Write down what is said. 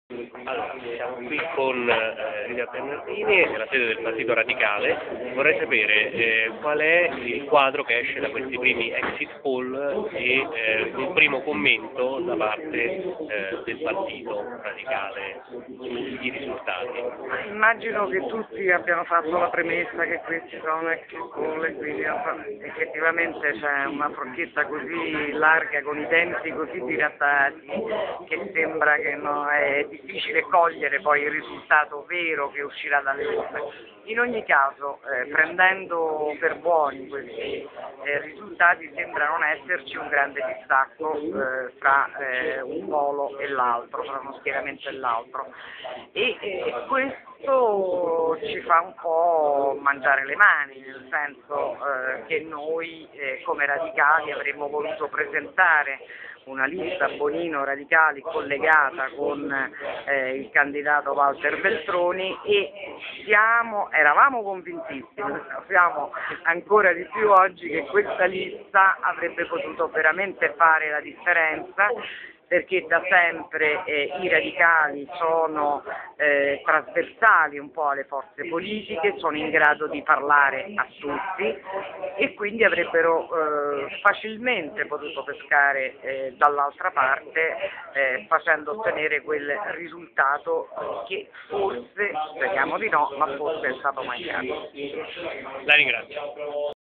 Allora, siamo qui con Lidia Bernardini, nella sede del Partito Radicale. Vorrei sapere qual è il quadro che esce da questi primi exit poll e un primo commento da parte del Partito Radicale sui risultati. Immagino che tutti abbiano fatto la premessa che questi sono exit poll e quindi effettivamente c'è una forchetta così larga con i tempi così dilatati che sembra che è difficile cogliere poi il risultato vero che uscirà dalle urne. In ogni caso, prendendo per buoni questi risultati, sembra non esserci un grande distacco fra un polo e l'altro, fra uno schieramento e l'altro. E questo ci fa un po' mangiare le mani, nel senso che noi come radicali avremmo voluto presentare una lista Bonino Radicali collegata con il candidato Walter Veltroni e eravamo convintissimi, siamo ancora di più oggi che questa lista avrebbe potuto veramente fare la differenza, perché da sempre i radicali sono trasversali un po' alle forze politiche, sono in grado di parlare a tutti e quindi avrebbero facilmente potuto pescare dall'altra parte facendo ottenere quel risultato che forse, speriamo di no, ma forse è stato mancato. La ringrazio.